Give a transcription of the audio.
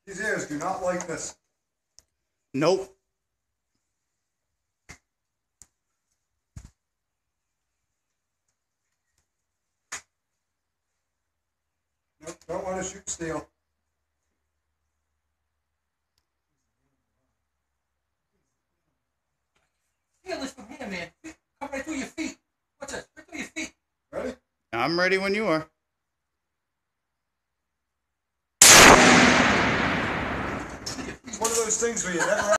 These ears do not like this. Nope. Nope, don't want to shoot steel. Feel this from here, man. Come right through your feet. What's this? Right through your feet. Ready? I'm ready when you are. It's one of those things where you never